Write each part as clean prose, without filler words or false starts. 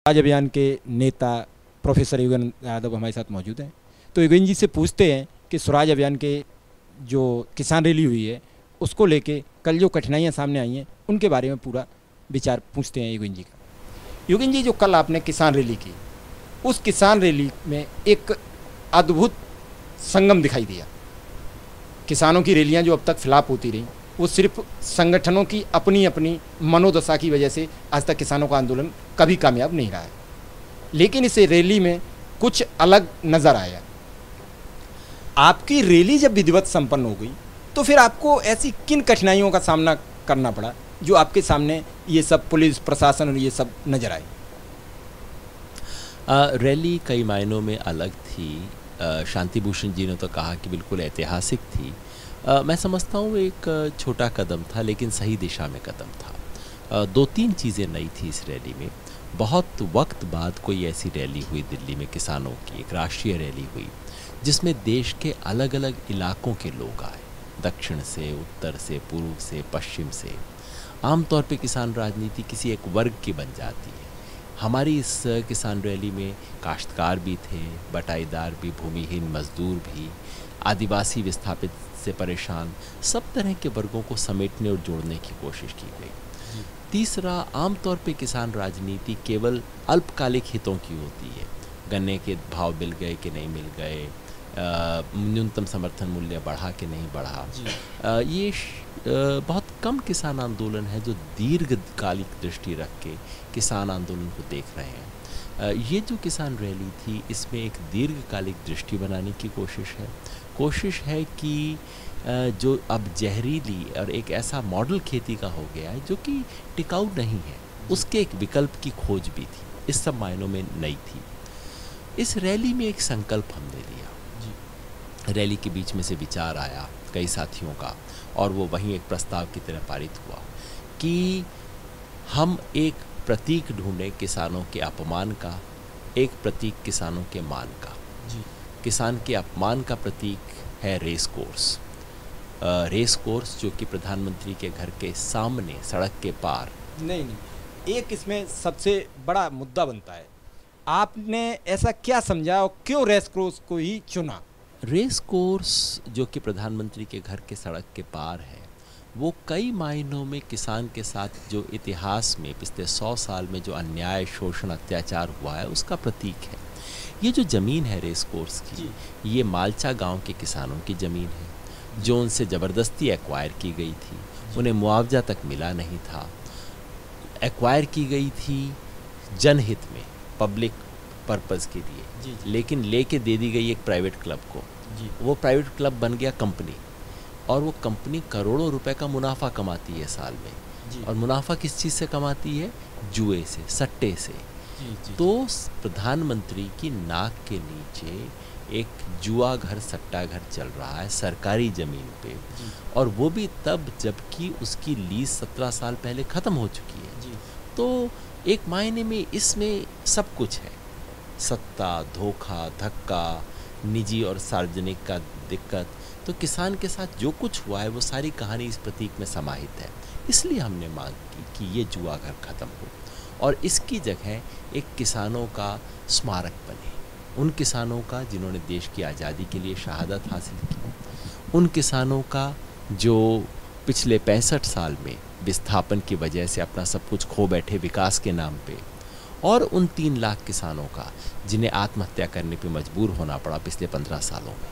आज अभियान के नेता प्रोफेसर युगन यादव हमारे साथ मौजूद हैं। तो युगन जी से पूछते हैं कि स्वराज अभियान के जो किसान रैली हुई है उसको लेके कल जो कठिनाइयां सामने आई हैं उनके बारे में पूरा विचार पूछते हैं युगन जी का। युगन जी, जो कल आपने किसान रैली की, उस किसान रैली में एक अद्भुत संगम दिखाई दिया। किसानों की रैलियां जो अब तक फ्लॉप होती रहीं, वो सिर्फ संगठनों की अपनी अपनी मनोदशा की वजह से आज तक किसानों का आंदोलन कभी कामयाब नहीं रहा है। लेकिन इस रैली में कुछ अलग नज़र आया। आपकी रैली जब विधिवत संपन्न हो गई तो फिर आपको ऐसी किन कठिनाइयों का सामना करना पड़ा जो आपके सामने ये सब पुलिस प्रशासन और ये सब नज़र आए? रैली कई मायनों में अलग थी। शांति भूषण जी ने तो कहा कि बिल्कुल ऐतिहासिक थी। मैं समझता हूँ एक छोटा कदम था, लेकिन सही दिशा में कदम था। दो तीन चीज़ें नई थी इस रैली में। बहुत वक्त बाद कोई ऐसी रैली हुई दिल्ली में किसानों की, एक राष्ट्रीय रैली हुई जिसमें देश के अलग अलग इलाकों के लोग आए, दक्षिण से, उत्तर से, पूर्व से, पश्चिम से। आमतौर पे किसान राजनीति किसी एक वर्ग की बन जाती है। हमारी इस किसान रैली में काश्तकार भी थे, बटाईदार भी, भूमिहीन मजदूर भी, आदिवासी विस्थापित से परेशान, सब तरह के वर्गों को समेटने और जोड़ने की कोशिश की गई। तीसरा, आमतौर पे किसान राजनीति केवल अल्पकालिक हितों की होती है। गन्ने के भाव मिल गए कि नहीं मिल गए, न्यूनतम समर्थन मूल्य बढ़ा कि नहीं बढ़ा। ये बहुत कम किसान आंदोलन है जो दीर्घकालिक दृष्टि रख के किसान आंदोलन को देख रहे हैं। ये जो किसान रैली थी, इसमें एक दीर्घकालिक दृष्टि बनाने की कोशिश है कि जो अब जहरीली और एक ऐसा मॉडल खेती का हो गया है जो कि टिकाऊ नहीं है, उसके एक विकल्प की खोज भी थी। इस सब मायनों में नई थी। इस रैली में एक संकल्प हमने लिया। रैली के बीच में से विचार आया कई साथियों का, और वो वहीं एक प्रस्ताव की तरह पारित हुआ कि हम एक प्रतीक ढूंढें किसानों के अपमान का, एक प्रतीक किसानों के मान का। किसान के अपमान का प्रतीक है रेस कोर्स जो कि प्रधानमंत्री के घर के सामने सड़क के पार। नहीं, एक इसमें सबसे बड़ा मुद्दा बनता है, आपने ऐसा क्या समझा और क्यों रेस कोर्स को ही चुना? रेस कोर्स जो कि प्रधानमंत्री के घर के सड़क के पार है, वो कई मायनों में किसान के साथ जो इतिहास में पिछले 100 साल में जो अन्याय, शोषण, अत्याचार हुआ है उसका प्रतीक है। ये जो ज़मीन है रेस कोर्स की, ये मालचा गांव के किसानों की ज़मीन है जो उनसे ज़बरदस्ती एक्वायर की गई थी। उन्हें मुआवजा तक मिला नहीं था। एक्वायर की गई थी जनहित में, पब्लिक पर्पज़ के लिए, लेकिन लेके दे दी गई एक प्राइवेट क्लब को। वो प्राइवेट क्लब बन गया कंपनी, और वो कंपनी करोड़ों रुपए का मुनाफा कमाती है साल में। और मुनाफा किस चीज़ से कमाती है? जुए से, सट्टे से। तो प्रधानमंत्री की नाक के नीचे एक जुआ घर, सट्टा घर चल रहा है सरकारी ज़मीन पे, और वो भी तब जबकि उसकी लीज 17 साल पहले ख़त्म हो चुकी है। तो एक मायने में इसमें सब कुछ है, सत्ता, धोखा, धक्का, निजी और सार्वजनिक का दिक्कत। तो किसान के साथ जो कुछ हुआ है वो सारी कहानी इस प्रतीक में समाहित है। इसलिए हमने मांग की कि ये जुआ घर ख़त्म हो और इसकी जगह एक किसानों का स्मारक बने। उन किसानों का जिन्होंने देश की आज़ादी के लिए शहादत हासिल की, उन किसानों का जो पिछले 65 साल में विस्थापन की वजह से अपना सब कुछ खो बैठे विकास के नाम पे, और उन 3 लाख किसानों का जिन्हें आत्महत्या करने पे मजबूर होना पड़ा पिछले 15 सालों में।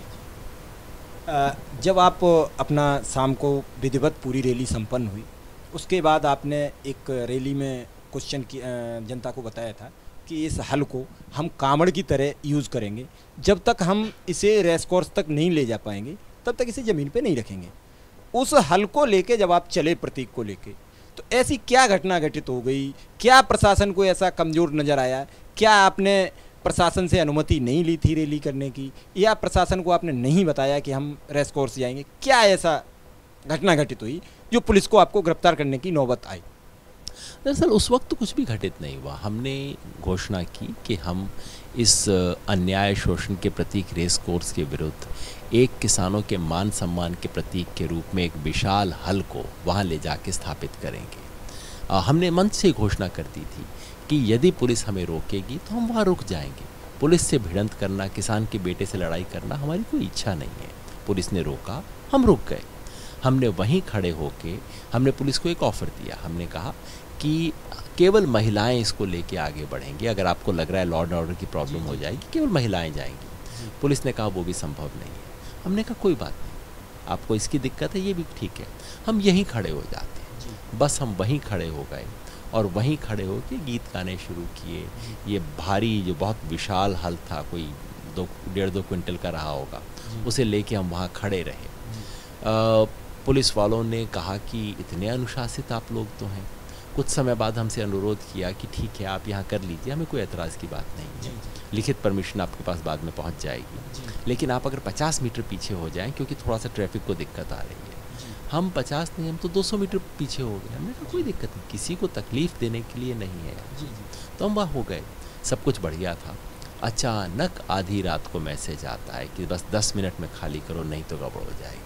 जब आप अपना शाम को विधिवत पूरी रैली संपन्न हुई, उसके बाद आपने एक रैली में क्वेश्चन की जनता को बताया था कि इस हल को हम कांवड़ की तरह यूज़ करेंगे। जब तक हम इसे रेस कोर्स तक नहीं ले जा पाएंगे तब तक इसे ज़मीन पे नहीं रखेंगे। उस हल को लेके जब आप चले, प्रतीक को लेके, तो ऐसी क्या घटना घटित हो गई? क्या प्रशासन को ऐसा कमज़ोर नज़र आया? क्या आपने प्रशासन से अनुमति नहीं ली थी रैली करने की, या प्रशासन को आपने नहीं बताया कि हम रेस कोर्स जाएंगे? क्या ऐसा घटना घटित हुई जो पुलिस को आपको गिरफ्तार करने की नौबत आई? दरअसल उस वक्त तो कुछ भी घटित नहीं हुआ। हमने घोषणा की कि हम इस अन्याय, शोषण के प्रतीक रेस कोर्स के विरुद्ध एक किसानों के मान सम्मान के प्रतीक के रूप में एक विशाल हल को वहाँ ले जाके स्थापित करेंगे। हमने मंच से घोषणा कर दी थी कि यदि पुलिस हमें रोकेगी तो हम वहाँ रुक जाएंगे। पुलिस से भिड़ंत करना, किसान के बेटे से लड़ाई करना हमारी कोई इच्छा नहीं है। पुलिस ने रोका, हम रुक गए। हमने वहीं खड़े होके हमने पुलिस को एक ऑफ़र दिया। हमने कहा कि केवल महिलाएं इसको लेके आगे बढ़ेंगे। अगर आपको लग रहा है लॉ एंड ऑर्डर की प्रॉब्लम हो जाएगी, केवल महिलाएं जाएंगी। पुलिस ने कहा वो भी संभव नहीं है। हमने कहा कोई बात नहीं, आपको इसकी दिक्कत है, ये भी ठीक है, हम यहीं खड़े हो जाते हैं। बस हम वहीं खड़े हो गए और वहीं खड़े होके गीत गाने शुरू किए। ये भारी जो बहुत विशाल हल था, कोई 1.5-2 क्विंटल का रहा होगा, उसे लेके हम वहाँ खड़े रहे। पुलिस वालों ने कहा कि इतने अनुशासित आप लोग तो हैं। कुछ समय बाद हमसे अनुरोध किया कि ठीक है आप यहाँ कर लीजिए, हमें कोई एतराज़ की बात नहीं है, लिखित परमिशन आपके पास बाद में पहुँच जाएगी, लेकिन आप अगर 50 मीटर पीछे हो जाएं क्योंकि थोड़ा सा ट्रैफिक को दिक्कत आ रही है। हम 50 नहीं, हम तो 200 मीटर पीछे हो गए। हमने कहा कोई दिक्कत नहीं, किसी को तकलीफ़ देने के लिए नहीं है। तो हम वहाँ हो गए, सब कुछ बढ़िया था। अचानक आधी रात को मैसेज आता है कि बस 10 मिनट में खाली करो, नहीं तो गड़बड़ हो जाएगी।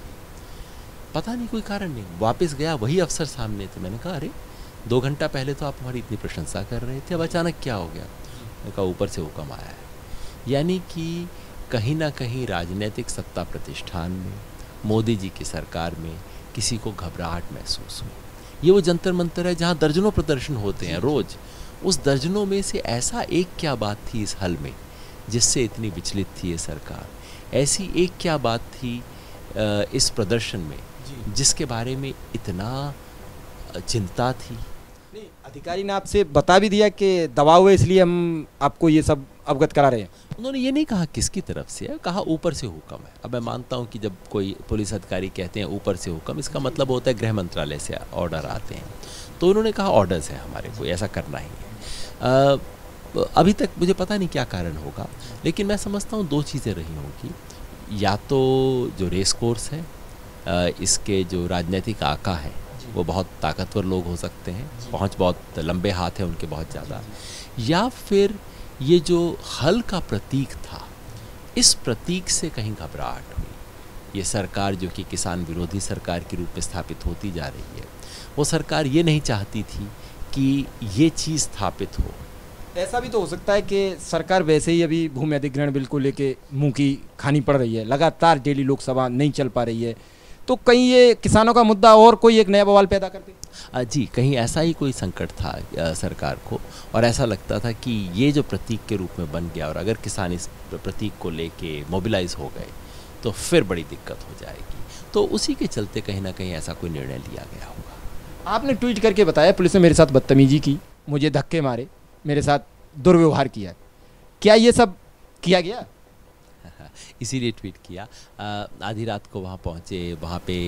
पता नहीं, कोई कारण नहीं। वापस गया, वही अफसर सामने थे। मैंने कहा अरे 2 घंटा पहले तो आप हमारी इतनी प्रशंसा कर रहे थे, अब अचानक क्या हो गया? मैंने कहा ऊपर से हुक्म आया है। यानी कि कहीं ना कहीं राजनीतिक सत्ता प्रतिष्ठान में, मोदी जी की सरकार में किसी को घबराहट महसूस हुई। ये वो जंतर मंतर है जहाँ दर्जनों प्रदर्शन होते हैं रोज़। उस दर्जनों में से ऐसा एक क्या बात थी इस हल में जिससे इतनी विचलित थी ये सरकार? ऐसी एक क्या बात थी इस प्रदर्शन में जिसके बारे में इतना चिंता थी? नहीं, अधिकारी ने आपसे बता भी दिया कि दबाव है इसलिए हम आपको ये सब अवगत करा रहे हैं। उन्होंने ये नहीं कहा किसकी तरफ से है, कहा ऊपर से हुक्म है। अब मैं मानता हूँ कि जब कोई पुलिस अधिकारी कहते हैं ऊपर से हुक्म, इसका मतलब होता है गृह मंत्रालय से ऑर्डर आते हैं। तो उन्होंने कहा ऑर्डर्स हैं हमारे को, ऐसा करना ही है। अभी तक मुझे पता नहीं क्या कारण होगा, लेकिन मैं समझता हूँ 2 चीज़ें रही होंगी। या तो जो रेस कोर्स है, इसके जो राजनीतिक आका हैं वो बहुत ताकतवर लोग हो सकते हैं, पहुंच बहुत लंबे हाथ हैं उनके बहुत ज़्यादा, या फिर ये जो हल का प्रतीक था, इस प्रतीक से कहीं घबराहट हुई। ये सरकार जो कि किसान विरोधी सरकार के रूप में स्थापित होती जा रही है, वो सरकार ये नहीं चाहती थी कि ये चीज़ स्थापित हो। ऐसा भी तो हो सकता है कि सरकार वैसे ही अभी भूमि अधिग्रहण बिल को लेके मुंह की खानी पड़ रही है, लगातार डेली लोकसभा नहीं चल पा रही है, तो कहीं ये किसानों का मुद्दा और कोई एक नया बवाल पैदा कर दे। जी, कहीं ऐसा ही कोई संकट था सरकार को, और ऐसा लगता था कि ये जो प्रतीक के रूप में बन गया और अगर किसान इस प्रतीक को लेके मोबिलाइज हो गए तो फिर बड़ी दिक्कत हो जाएगी। तो उसी के चलते कहीं ना कहीं ऐसा कोई निर्णय लिया गया होगा। आपने ट्वीट करके बताया पुलिस ने मेरे साथ बदतमीजी की, मुझे धक्के मारे, मेरे साथ दुर्व्यवहार किया। क्या ये सब किया गया? इसीलिए ट्वीट किया। आधी रात को वहाँ पहुँचे, वहाँ पे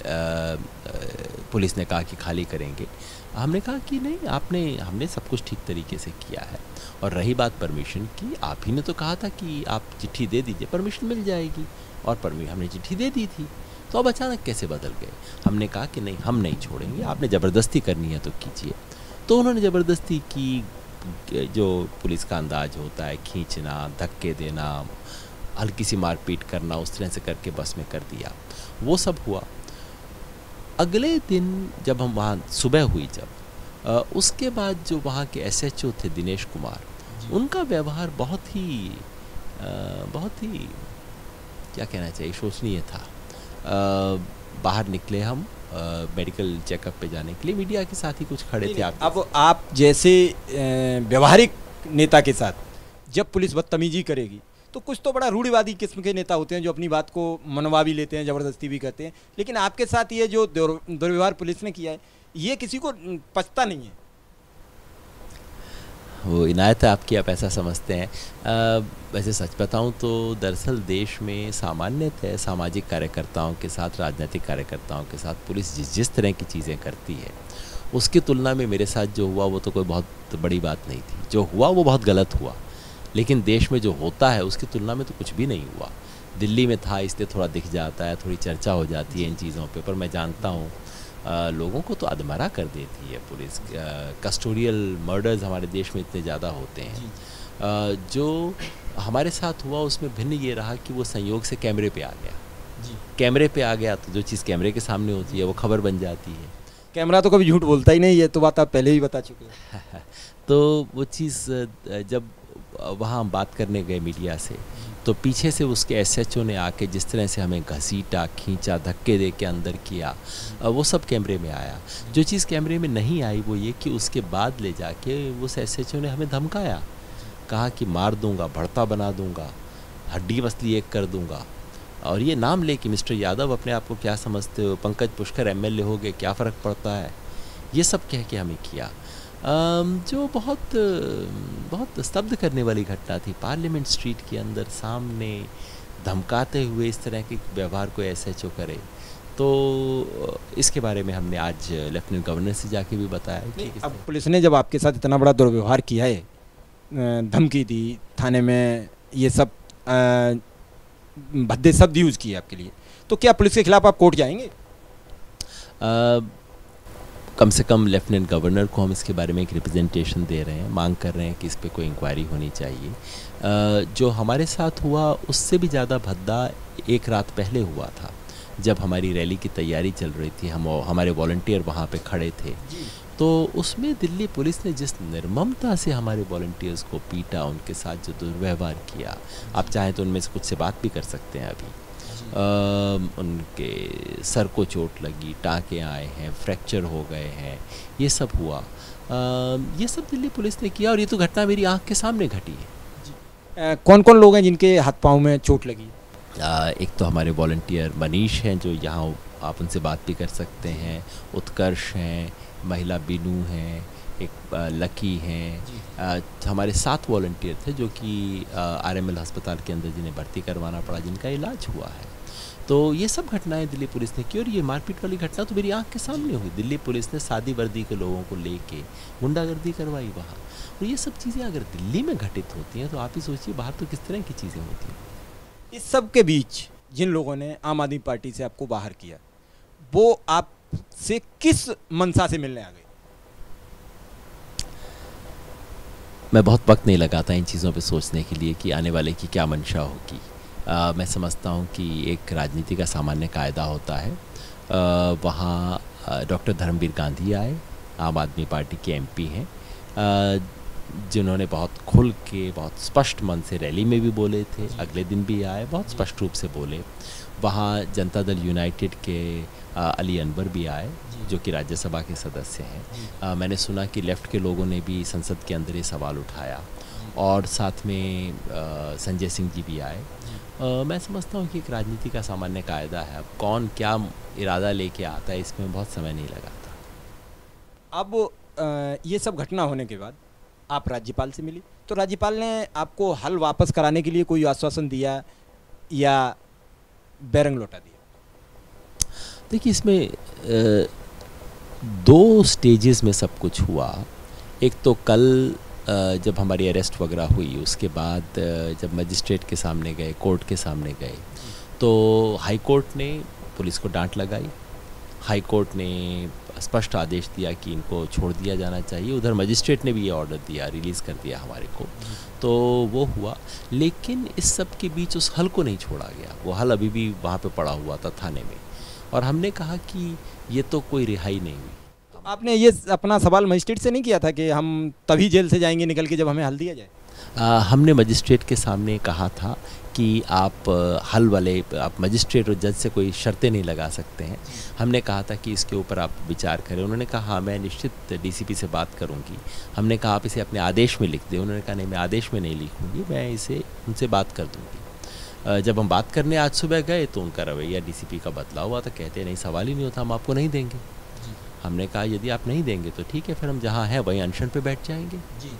पुलिस ने कहा कि खाली करेंगे। हमने कहा कि नहीं, हमने सब कुछ ठीक तरीके से किया है। और रही बात परमिशन की, आप ही ने तो कहा था कि आप चिट्ठी दे दीजिए, परमिशन मिल जाएगी, और हमने चिट्ठी दे दी थी, तो अब अचानक कैसे बदल गए? हमने कहा कि नहीं, हम नहीं छोड़ेंगे, आपने ज़बरदस्ती करनी है तो कीजिए। तो उन्होंने ज़बरदस्ती की, जो पुलिस का अंदाज होता है, खींचना, धक्के देना, हल्की सी मारपीट करना, उस तरह से करके बस में कर दिया। वो सब हुआ। अगले दिन जब हम वहाँ सुबह हुई, जब उसके बाद जो वहाँ के SHO थे दिनेश कुमार, उनका व्यवहार बहुत ही क्या कहना चाहिए, शोचनीय था। बाहर निकले हम मेडिकल चेकअप पे जाने के लिए, मीडिया के साथ ही कुछ खड़े थे। अब आप जैसे व्यवहारिक नेता के साथ जब पुलिस बदतमीजी करेगी तो कुछ तो बड़ा रूढ़िवादी किस्म के नेता होते हैं जो अपनी बात को मनवा भी लेते हैं, ज़बरदस्ती भी करते हैं, लेकिन आपके साथ ये जो दुर्व्यवहार पुलिस ने किया है, ये किसी को पछता नहीं है। वो इनायत है आपकी, आप ऐसा समझते हैं। वैसे सच बताऊं तो दरअसल देश में सामान्यतः सामाजिक कार्यकर्ताओं के साथ, राजनीतिक कार्यकर्ताओं के साथ पुलिस जिस तरह की चीज़ें करती है, उसकी तुलना में मेरे साथ जो हुआ वो तो कोई बहुत बड़ी बात नहीं थी। जो हुआ वो बहुत गलत हुआ, लेकिन देश में जो होता है उसकी तुलना में तो कुछ भी नहीं हुआ। दिल्ली में था इसलिए थोड़ा दिख जाता है, थोड़ी चर्चा हो जाती है इन चीज़ों पे, पर मैं जानता हूँ लोगों को तो अधमरा कर देती है पुलिस। कस्टोडियल मर्डर्स हमारे देश में इतने ज़्यादा होते हैं। जो हमारे साथ हुआ उसमें भिन्न ये रहा कि वो संयोग से कैमरे पे आ गया। कैमरे पे आ गया तो जो चीज़ कैमरे के सामने होती है वो खबर बन जाती है। कैमरा तो कभी झूठ बोलता ही नहीं, ये तो बात आप पहले ही बता चुके हैं। तो वो चीज़ जब वहाँ हम बात करने गए मीडिया से, तो पीछे से उसके एसएचओ ने आके जिस तरह से हमें घसीटा, खींचा, धक्के दे के अंदर किया, वो सब कैमरे में आया। जो चीज़ कैमरे में नहीं आई वो ये कि उसके बाद ले जाके उस एसएचओ ने हमें धमकाया, कहा कि मार दूंगा, भड़ता बना दूंगा, हड्डी मसली एक कर दूंगा। और ये नाम ले कि मिस्टर यादव अपने आप को क्या समझते हो, पंकज पुष्कर एमएलए हो गए, क्या फ़र्क पड़ता है, ये सब कह के हमें किया। जो बहुत स्तब्ध करने वाली घटना थी। पार्लियामेंट स्ट्रीट के अंदर सामने धमकाते हुए इस तरह के व्यवहार को एसएचओ करे, तो इसके बारे में हमने आज लेफ्टिनेंट गवर्नर से जाके भी बताया कि अब पुलिस ने जब आपके साथ इतना बड़ा दुर्व्यवहार किया है, धमकी दी, थाने में ये सब भद्दे शब्द यूज़ किए आपके लिए, तो क्या पुलिस के खिलाफ आप कोर्ट जाएंगे? कम से कम लेफ्टिनेंट गवर्नर को हम इसके बारे में एक रिप्रेजेंटेशन दे रहे हैं, मांग कर रहे हैं कि इस पे कोई इंक्वायरी होनी चाहिए। जो हमारे साथ हुआ उससे भी ज़्यादा भद्दा एक रात पहले हुआ था, जब हमारी रैली की तैयारी चल रही थी, हमारे वॉलंटियर वहाँ पे खड़े थे, तो उसमें दिल्ली पुलिस ने जिस निर्ममता से हमारे वॉलंटियर्स को पीटा, उनके साथ जो दुर्व्यवहार किया, आप चाहें तो उनमें से कुछ से बात भी कर सकते हैं अभी। उनके सर को चोट लगी, टाँके आए हैं, फ्रैक्चर हो गए हैं, ये सब हुआ। ये सब दिल्ली पुलिस ने किया और ये तो घटना मेरी आंख के सामने घटी है। कौन कौन लोग हैं जिनके हाथ पाँव में चोट लगी? एक तो हमारे वॉलंटियर मनीष हैं, जो यहाँ आप उनसे बात भी कर सकते हैं, उत्कर्ष हैं, महिला बीनू हैं, एक लकी हैं। हमारे 7 वॉलंटियर थे जो कि आरएमएल अस्पताल के अंदर जिन्हें भर्ती करवाना पड़ा, जिनका इलाज हुआ है। तो ये सब घटनाएं दिल्ली पुलिस ने की और ये मारपीट वाली घटना तो मेरी आंख के सामने हुई। दिल्ली पुलिस ने सादी वर्दी के लोगों को लेके गुंडागर्दी करवाई वहाँ, और ये सब चीज़ें अगर दिल्ली में घटित होती हैं तो आप ही सोचिए बाहर तो किस तरह की चीज़ें होती हैं। इस सब के बीच जिन लोगों ने आम आदमी पार्टी से आपको बाहर किया, वो आपसे किस मंशा से मिलने आ गए? मैं बहुत वक्त नहीं लगाता इन चीज़ों पे सोचने के लिए कि आने वाले की क्या मंशा होगी। मैं समझता हूँ कि एक राजनीति का सामान्य कायदा होता है। वहाँ डॉक्टर धर्मवीर गांधी आए, आम आदमी पार्टी के एमपी हैं, जिन्होंने बहुत खुल के, बहुत स्पष्ट मन से रैली में भी बोले थे, अगले दिन भी आए, बहुत स्पष्ट रूप से बोले। वहाँ जनता दल यूनाइटेड के अली अनवर भी आए, जो कि राज्यसभा के सदस्य हैं। मैंने सुना कि लेफ़्ट के लोगों ने भी संसद के अंदर ये सवाल उठाया, और साथ में संजय सिंह जी भी आए। मैं समझता हूँ कि एक राजनीति का सामान्य कायदा है, अब कौन क्या इरादा लेके आता है इसमें बहुत समय नहीं लगाता। अब ये सब घटना होने के बाद आप राज्यपाल से मिली, तो राज्यपाल ने आपको हल वापस कराने के लिए कोई आश्वासन दिया या बैरंग लौटा दिया? देखिए, इसमें 2 स्टेजेस में सब कुछ हुआ। एक तो कल जब हमारी अरेस्ट वगैरह हुई, उसके बाद जब मजिस्ट्रेट के सामने गए, कोर्ट के सामने गए, तो हाई कोर्ट ने पुलिस को डांट लगाई। हाई कोर्ट ने स्पष्ट आदेश दिया कि इनको छोड़ दिया जाना चाहिए। उधर मजिस्ट्रेट ने भी ये ऑर्डर दिया, रिलीज़ कर दिया हमारे को, तो वो हुआ। लेकिन इस सब के बीच उस हल को नहीं छोड़ा गया, वो हल अभी भी वहाँ पे पड़ा हुआ था थाने में, और हमने कहा कि ये तो कोई रिहाई नहीं हुई। आपने ये अपना सवाल मजिस्ट्रेट से नहीं किया था कि हम तभी जेल से जाएंगे निकल के जब हमें हल दिया जाए? हमने मजिस्ट्रेट के सामने कहा था कि आप हल वाले, आप मजिस्ट्रेट और जज से कोई शर्तें नहीं लगा सकते हैं। हमने कहा था कि इसके ऊपर आप विचार करें। उन्होंने कहा हाँ, मैं निश्चित डीसीपी से बात करूंगी। हमने कहा आप इसे अपने आदेश में लिख दें। उन्होंने कहा नहीं, मैं आदेश में नहीं लिखूंगी, मैं इसे उनसे बात कर दूंगी। जब हम बात करने आज सुबह गए तो उनका रवैया डीसीपी का बदला हुआ था, कहते नहीं, सवाल ही नहीं होता, हम आपको नहीं देंगे। हमने कहा यदि आप नहीं देंगे तो ठीक है, फिर हम जहाँ हैं वहीं अनशन पे बैठ जाएंगे।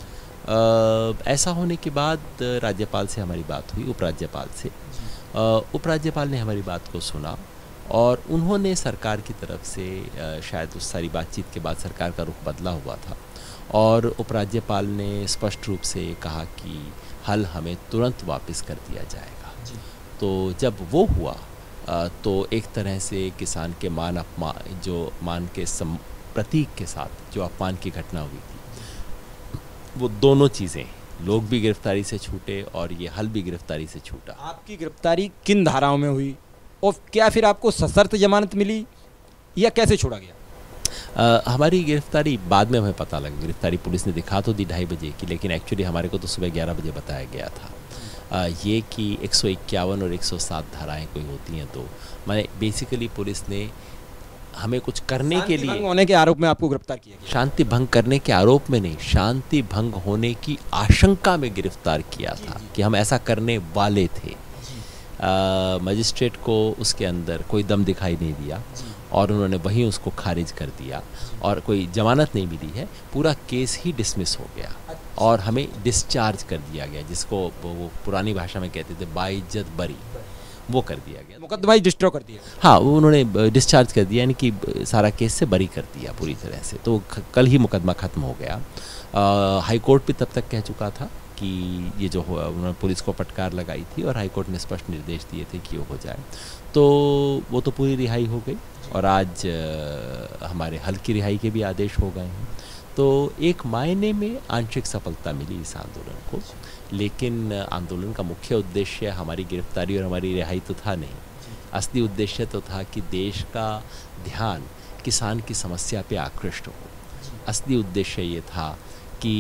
ऐसा होने के बाद राज्यपाल से हमारी बात हुई, उपराज्यपाल से। उपराज्यपाल ने हमारी बात को सुना और उन्होंने सरकार की तरफ से, शायद उस सारी बातचीत के बाद सरकार का रुख बदला हुआ था, और उपराज्यपाल ने स्पष्ट रूप से कहा कि हल हमें तुरंत वापस कर दिया जाएगा। तो जब वो हुआ तो एक तरह से किसान के मान अपमान, जो मान के प्रतीक के साथ जो अपमान की घटना हुई थी, वो दोनों चीज़ें, लोग भी गिरफ्तारी से छूटे और ये हल भी गिरफ्तारी से छूटा। आपकी गिरफ्तारी किन धाराओं में हुई और क्या फिर आपको सशर्त जमानत मिली या कैसे छोड़ा गया? हमारी गिरफ्तारी बाद में हमें पता लगा, गिरफ्तारी पुलिस ने दिखा तो दी 2:30 बजे की, लेकिन एक्चुअली हमारे को तो सुबह 11 बजे बताया गया था। ये कि 151 और 107 धाराएं कोई होती हैं, तो मैंने बेसिकली पुलिस ने हमें कुछ करने के लिए, भंग होने के आरोप में आपको गिरफ्तार किया गया। शांति भंग करने के आरोप में नहीं, शांति भंग होने की आशंका में गिरफ्तार किया था कि हम ऐसा करने वाले थे। मजिस्ट्रेट को उसके अंदर कोई दम दिखाई नहीं दिया और उन्होंने वहीं उसको खारिज कर दिया और कोई जमानत नहीं मिली है, पूरा केस ही डिसमिस हो गया और हमें डिस्चार्ज कर दिया गया, जिसको वो पुरानी भाषा में कहते थे बाइज्जत बरी, वो कर दिया गया, मुकदमा ही डिस्ट्रॉ कर दिया। हाँ, वो उन्होंने डिस्चार्ज कर दिया, यानी कि सारा केस से बरी कर दिया पूरी तरह से। तो कल ही मुकदमा ख़त्म हो गया। हाई कोर्ट भी तब तक कह चुका था कि ये जो उन्होंने पुलिस को फटकार लगाई थी और हाई कोर्ट ने स्पष्ट निर्देश दिए थे कि वो हो जाए, तो वो तो पूरी रिहाई हो गई और आज हमारे हल्की रिहाई के भी आदेश हो गए हैं। तो एक मायने में आंशिक सफलता मिली इस आंदोलन को, लेकिन आंदोलन का मुख्य उद्देश्य हमारी गिरफ्तारी और हमारी रिहाई तो था नहीं। असली उद्देश्य तो था कि देश का ध्यान किसान की समस्या पे आकृष्ट हो। असली उद्देश्य ये था कि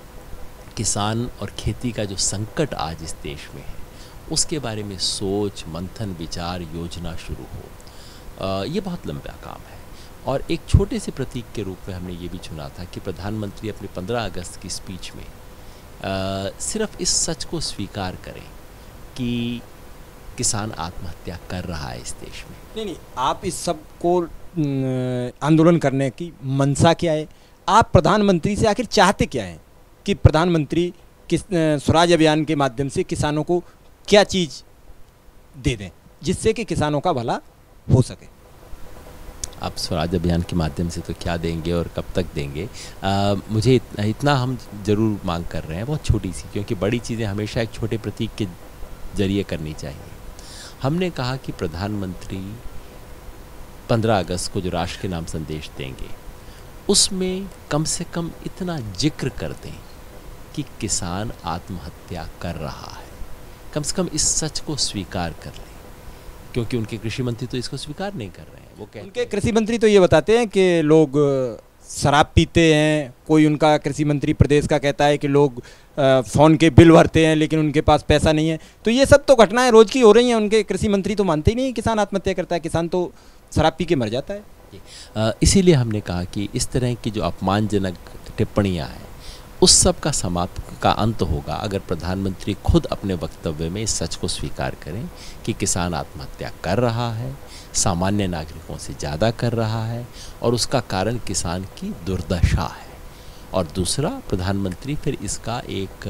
किसान और खेती का जो संकट आज इस देश में है, उसके बारे में सोच, मंथन, विचार, योजना शुरू हो। ये बहुत लंबा काम है और एक छोटे से प्रतीक के रूप में हमने ये भी चुना था कि प्रधानमंत्री अपने 15 अगस्त की स्पीच में सिर्फ इस सच को स्वीकार करें कि किसान आत्महत्या कर रहा है इस देश में। नहीं, आप इस सब को आंदोलन करने की मंशा क्या है? आप प्रधानमंत्री से आखिर चाहते क्या हैं कि प्रधानमंत्री स्वराज अभियान के माध्यम से किसानों को क्या चीज़ दे दें जिससे कि किसानों का भला हो सके? आप स्वराज अभियान के माध्यम से तो क्या देंगे और कब तक देंगे? मुझे इतना हम ज़रूर मांग कर रहे हैं, बहुत छोटी सी, क्योंकि बड़ी चीज़ें हमेशा एक छोटे प्रतीक के जरिए करनी चाहिए। हमने कहा कि प्रधानमंत्री 15 अगस्त को जो राष्ट्र के नाम संदेश देंगे, उसमें कम से कम इतना जिक्र कर दें कि किसान आत्महत्या कर रहा है। कम से कम इस सच को स्वीकार कर लें, क्योंकि उनके कृषि मंत्री तो इसको स्वीकार नहीं कर रहे हैं। वो कहते उनके कृषि मंत्री तो ये बताते हैं कि लोग शराब पीते हैं। कोई उनका कृषि मंत्री प्रदेश का कहता है कि लोग फ़ोन के बिल भरते हैं लेकिन उनके पास पैसा नहीं है। तो ये सब तो घटनाएं रोज़ की हो रही हैं। उनके कृषि मंत्री तो मानते ही नहीं किसान आत्महत्या करता है, किसान तो शराब पी के मर जाता है। इसीलिए हमने कहा कि इस तरह की जो अपमानजनक टिप्पणियाँ हैं, उस सब का समाप्त का अंत होगा अगर प्रधानमंत्री खुद अपने वक्तव्य में इस सच को स्वीकार करें कि किसान आत्महत्या कर रहा है, सामान्य नागरिकों से ज़्यादा कर रहा है और उसका कारण किसान की दुर्दशा है। और दूसरा, प्रधानमंत्री फिर इसका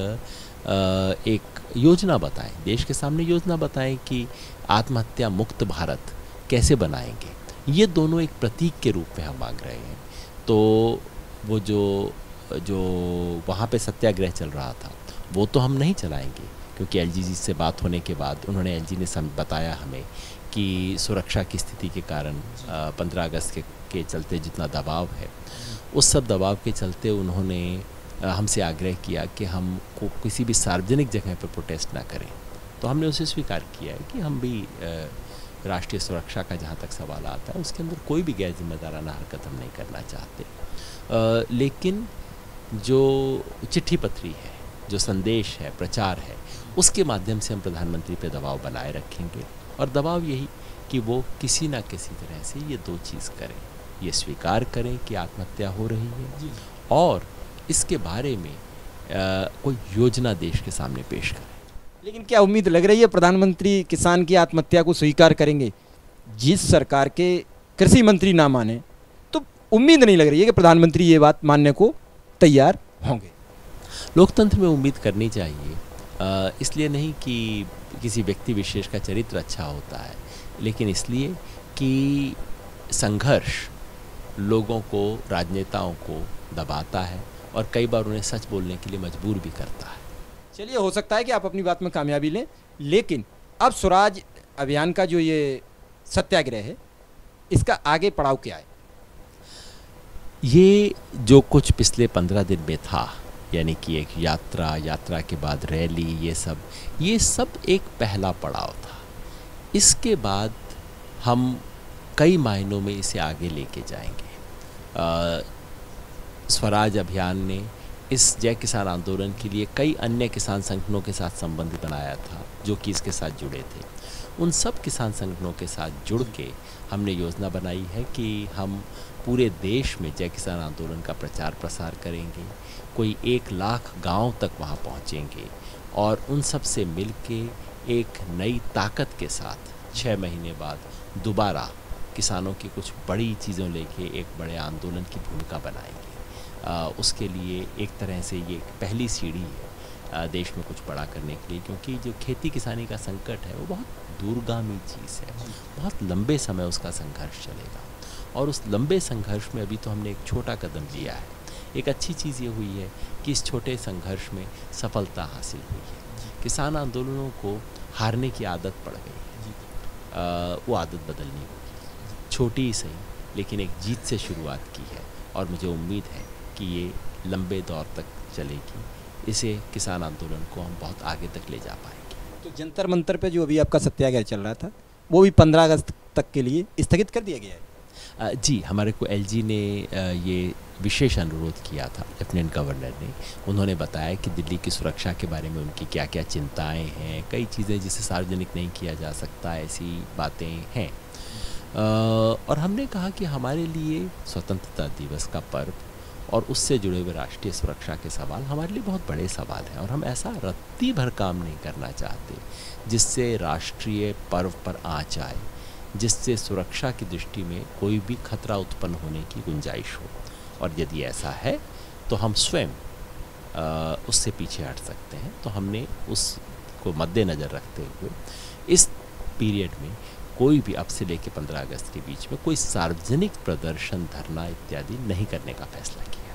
एक योजना बताएं, देश के सामने योजना बताएं कि आत्महत्या मुक्त भारत कैसे बनाएंगे। ये दोनों एक प्रतीक के रूप में हम मांग रहे हैं। तो वो जो वहाँ पे सत्याग्रह चल रहा था वो तो हम नहीं चलाएंगे, क्योंकि एलजी जी से बात होने के बाद उन्होंने एलजी ने बताया हमें कि सुरक्षा की स्थिति के कारण 15 अगस्त के चलते जितना दबाव है, उस सब दबाव के चलते उन्होंने हमसे आग्रह किया कि हम को किसी भी सार्वजनिक जगह पर प्रोटेस्ट ना करें। तो हमने उसे स्वीकार किया है कि हम भी राष्ट्रीय सुरक्षा का जहाँ तक सवाल आता है उसके अंदर कोई भी गैर जिम्मेदाराना हरकत हम नहीं करना चाहते। लेकिन जो चिट्ठी पत्री है, जो संदेश है, प्रचार है, उसके माध्यम से हम प्रधानमंत्री पे दबाव बनाए रखेंगे। और दबाव यही कि वो किसी ना किसी तरह से ये दो चीज़ करें, ये स्वीकार करें कि आत्महत्या हो रही है और इसके बारे में कोई योजना देश के सामने पेश करें। लेकिन क्या उम्मीद लग रही है प्रधानमंत्री किसान की आत्महत्या को स्वीकार करेंगे? जिस सरकार के कृषि मंत्री ना माने तो उम्मीद नहीं लग रही है कि प्रधानमंत्री ये बात मानने को तैयार होंगे। लोकतंत्र में उम्मीद करनी चाहिए, इसलिए नहीं कि किसी व्यक्ति विशेष का चरित्र अच्छा होता है, लेकिन इसलिए कि संघर्ष लोगों को, राजनेताओं को दबाता है और कई बार उन्हें सच बोलने के लिए मजबूर भी करता है। चलिए, हो सकता है कि आप अपनी बात में कामयाबी लें, लेकिन अब स्वराज अभियान का जो ये सत्याग्रह है, इसका आगे पड़ाव क्या है? ये जो कुछ पिछले 15 दिन में था, यानी कि एक यात्रा के बाद रैली, ये सब एक पहला पड़ाव था। इसके बाद हम कई मायनों में इसे आगे लेके जाएंगे। स्वराज अभियान ने इस जय किसान आंदोलन के लिए कई अन्य किसान संगठनों के साथ संबंध बनाया था जो कि इसके साथ जुड़े थे। उन सब किसान संगठनों के साथ जुड़ के हमने योजना बनाई है कि हम पूरे देश में जय किसान आंदोलन का प्रचार प्रसार करेंगे, कोई 1 लाख गांव तक वहां पहुंचेंगे और उन सब से मिल के एक नई ताकत के साथ 6 महीने बाद दोबारा किसानों की कुछ बड़ी चीज़ों लेके एक बड़े आंदोलन की भूमिका बनाएंगे। उसके लिए एक तरह से ये एक पहली सीढ़ी है देश में कुछ बड़ा करने के लिए, क्योंकि जो खेती किसानी का संकट है वो बहुत दूरगामी चीज़ है, बहुत लंबे समय उसका संघर्ष चलेगा और उस लंबे संघर्ष में अभी तो हमने एक छोटा कदम लिया है। एक अच्छी चीज़ ये हुई है कि इस छोटे संघर्ष में सफलता हासिल हुई है। किसान आंदोलनों को हारने की आदत पड़ गई है, वो आदत बदलनी होगी। छोटी ही सही लेकिन एक जीत से शुरुआत की है और मुझे उम्मीद है कि ये लंबे दौर तक चलेगी। इसे किसान आंदोलन को हम बहुत आगे तक ले जा पाएंगे। तो जंतर मंतर पे जो अभी आपका सत्याग्रह चल रहा था वो भी 15 अगस्त तक के लिए स्थगित कर दिया गया है? जी, हमारे को एलजी ने ये विशेष अनुरोध किया था लेफ्टिनेंट गवर्नर ने। उन्होंने बताया कि दिल्ली की सुरक्षा के बारे में उनकी क्या क्या चिंताएं हैं, कई चीज़ें जिसे सार्वजनिक नहीं किया जा सकता, ऐसी बातें हैं। और हमने कहा कि हमारे लिए स्वतंत्रता दिवस का पर्व और उससे जुड़े हुए राष्ट्रीय सुरक्षा के सवाल हमारे लिए बहुत बड़े सवाल हैं और हम ऐसा रत्ती भर काम नहीं करना चाहते जिससे राष्ट्रीय पर्व पर आँच आए, जिससे सुरक्षा की दृष्टि में कोई भी खतरा उत्पन्न होने की गुंजाइश हो। और यदि ऐसा है तो हम स्वयं उससे पीछे हट सकते हैं। तो हमने उसको मद्देनज़र रखते हुए इस पीरियड में कोई भी अब से लेकर 15 अगस्त के बीच में कोई सार्वजनिक प्रदर्शन, धरना इत्यादि नहीं करने का फैसला किया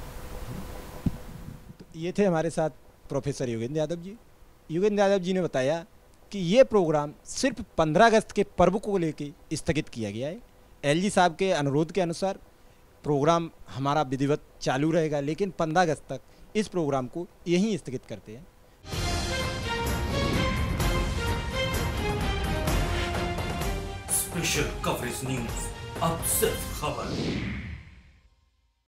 है। तो ये थे हमारे साथ प्रोफेसर योगेंद्र यादव जी। योगेंद्र यादव जी ने बताया कि ये प्रोग्राम सिर्फ 15 अगस्त के पर्व को लेकर स्थगित किया गया है। एलजी साहब के अनुरोध के अनुसार प्रोग्राम हमारा विधिवत चालू रहेगा, लेकिन 15 अगस्त तक इस प्रोग्राम को यहीं स्थगित करते हैं। स्पेशल कवरेज न्यूज, अब सिर्फ खबर।